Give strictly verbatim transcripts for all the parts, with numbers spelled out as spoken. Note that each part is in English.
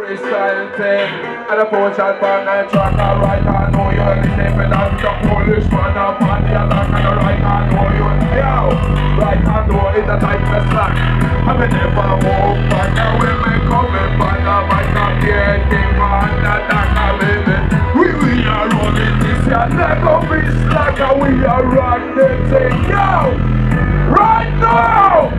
style thing. And a potion pan and track and right I know you're listening for that. The Polish man up on the other and the right I know you. Yo, right I know it's a type of slack. I mean never move back and women coming back. I might not be anything man that I can live it. We, we are running this year. Never be slack and we are running the thing. Yo, right now.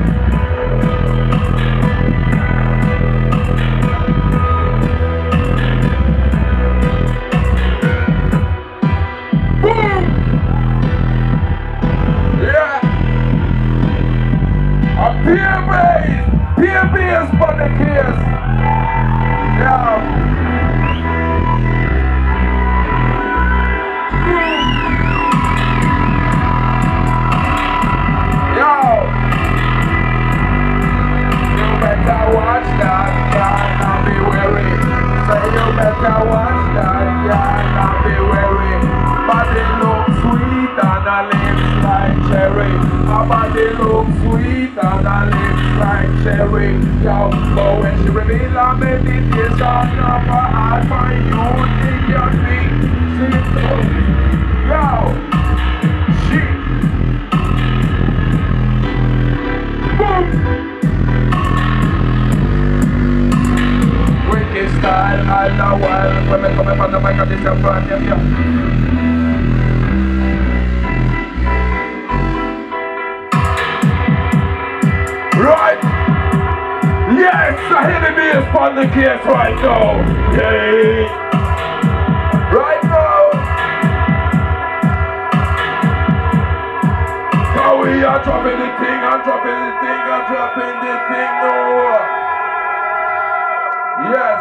Peer bass! Peer bass for the kids! Yeah! Yo! You better watch that, yeah, now be wary. Say you better watch that, yeah, now be wary. Body looks sweet and her lips like cherry. Her body looks sweet and her lips like cherry. Yo, but when she reveal her meditation of her heart, my youth in your feet, she's so, yo, she, boom. Wicked style, I know well. Women coming from the mic of this in front of you. Right? Yes, I hear the bass on the case right now. Yay! Right now. Now we are dropping the thing, I'm dropping the thing, I'm dropping the thing, no. Yes.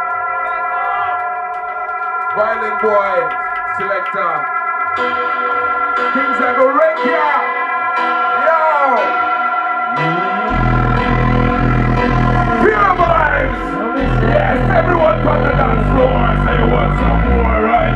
Violent boy, selector. Kings are go wreck ya. Yo. Pure vibes! Yes, everyone on the dance floor. Say you want some more, right?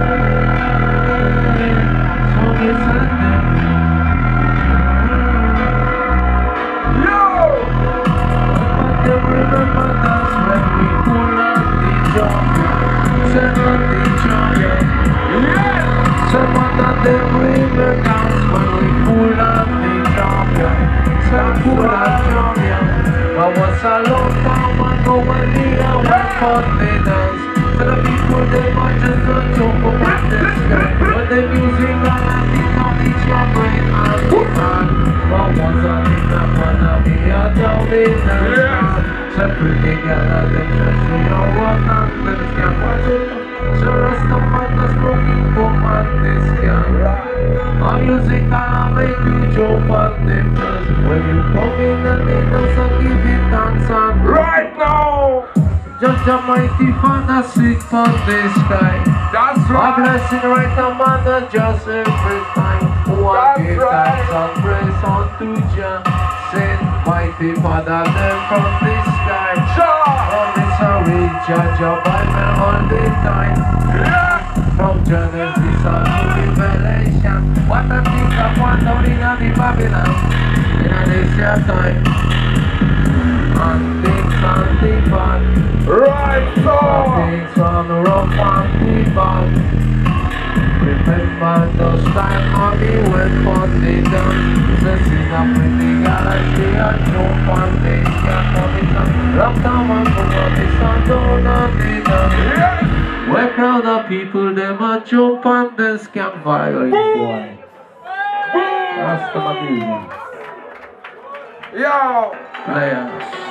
Yo! Remember that's when we pull up the jungle. Send on the jungle. Yes! Someone that they remember that's when we pull up the jungle. Send pull up jungle. I was a long time ago when the hour for the dance. To the people they might just not talk about this guy. But the music and I think of each brain and the man. But once I think that wanna be a down in the dance. Separate together, they just see your work and then it's can't watch it. So rest of man that's looking for man this can. My music can make you jump on them just when you come in and they don't give it dance on right now. Just a mighty fantasy on the sky. That's right. A blessing right now man that just every time. One give thanks and praise unto Jah. Send mighty Father them from the sky. Sure. On this sorry judge of Bible all the time. Yeah. From Genesis unto Revelation. What a thing of one down in the Babylon. In a this year time. And things on the bad. Right, so. Things on the rough and the bad. Remember those times on the wet for the dance. The scene up in the galaxy and no foundation of it. Rock down and go on the sun down on the dance. Where crowd of people, them a jump on the scam violent boy. That's the material. Yo! Players.